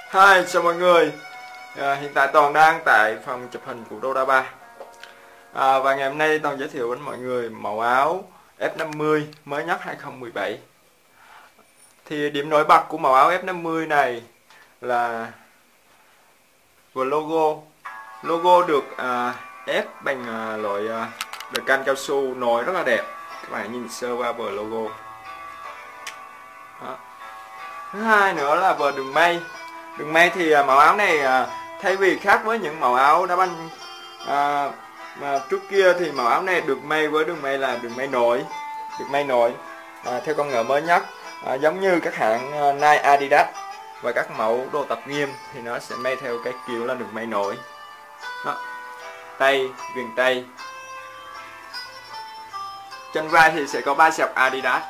Hi, chào mọi người. Hiện tại Toàn đang tại phòng chụp hình của Doda 3. Và ngày hôm nay Toàn giới thiệu đến mọi người mẫu áo F50 mới nhất 2017. Thì điểm nổi bật của mẫu áo F50 này là vừa logo được ép bằng loại đờ can cao su nổi rất là đẹp. Các bạn nhìn sơ qua vừa logo. Đó. Thứ hai nữa là vừa đường may. Đường may thì mẫu áo này thay vì khác với những mẫu áo đá banh mà trước kia thì mẫu áo này được may với đường may là đường may nổi, theo công nghệ mới nhất, giống như các hãng Nike, Adidas và các mẫu đồ tập nghiêm thì nó sẽ may theo cái kiểu là đường may nổi. Đó. Tay, viền tay, trên vai thì sẽ có 3 sọc Adidas.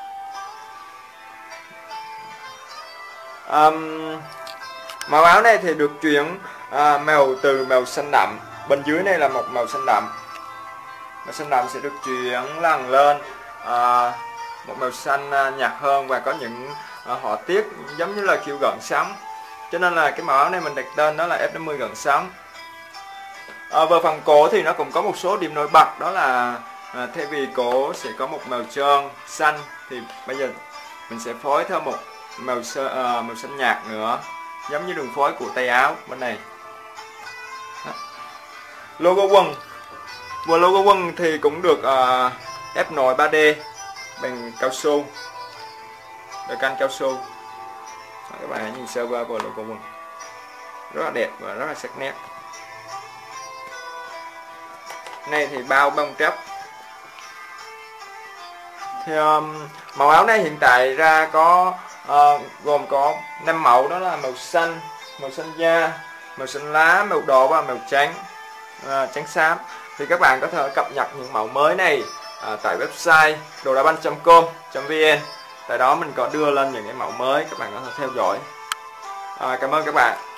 Màu áo này thì được chuyển màu từ màu xanh đậm, bên dưới này là một màu xanh đậm. Màu xanh đậm sẽ được chuyển lần lên một màu xanh nhạt hơn và có những họa tiết giống như là kiểu gợn sóng. Cho nên là cái màu áo này mình đặt tên đó là F50 gợn sóng. Về phần cổ thì nó cũng có một số điểm nổi bật, đó là thay vì cổ sẽ có một màu trơn xanh thì bây giờ mình sẽ phối thêm một màu xanh nhạt nữa, giống như đường phối của tay áo bên này. Đó. Logo quần, vừa logo quần thì cũng được ép nổi 3D bằng cao su, đờ can cao su. Các bạn hãy nhìn sơ qua vừa logo quần, rất là đẹp và rất là sắc nét. Này thì bao bông tráp. Thì màu áo này hiện tại ra có gồm có 5 màu, đó là màu xanh da, màu xanh lá, màu đỏ và màu trắng xám. Thì các bạn có thể cập nhật những mẫu mới này tại website dodabanh.com.vn. Tại đó mình có đưa lên những cái mẫu mới, các bạn có thể theo dõi. Cảm ơn các bạn.